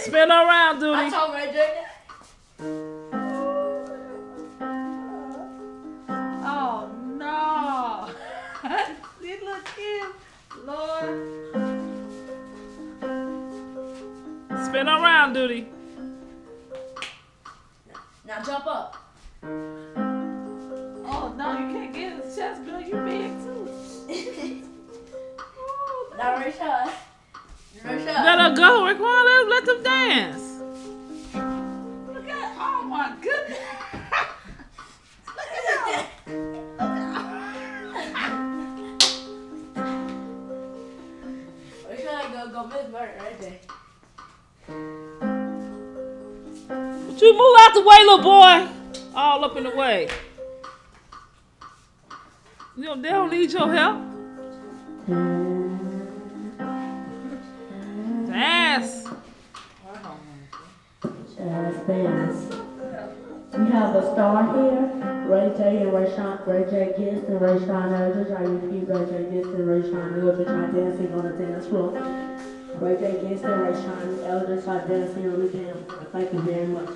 Spin around, dude. I told Ray J. Oh no! These little kids, Lord. Spin around, Duty. Now jump up. Oh no, you can't get his chest, girl. You big too. Now RaeShaun. Let her go, Raekwon. Let them dance. Look at, oh my goodness. Look at RaeShaun go miss murder right there. But you move out the way, little boy. All up in the way. They don't need your help. Dance. Dance. We have a star here. Ray J and RaeShaun, Ray J Gist and RaeShaun and Ra'jah. I repeat, Ray J Gist and RaeShaun and Ra'jah are dancing on the dance floor. Ray J Gist and RaeShaun and Ra'jah are dancing on the dance floor. Thank you very much.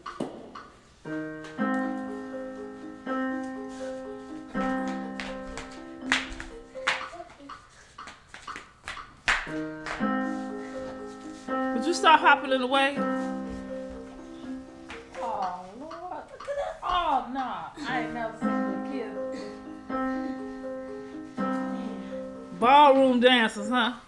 Would you stop hopping in the way? oh Lord, look at that. Oh no, I ain't never seen the kids. Ballroom dancers, huh?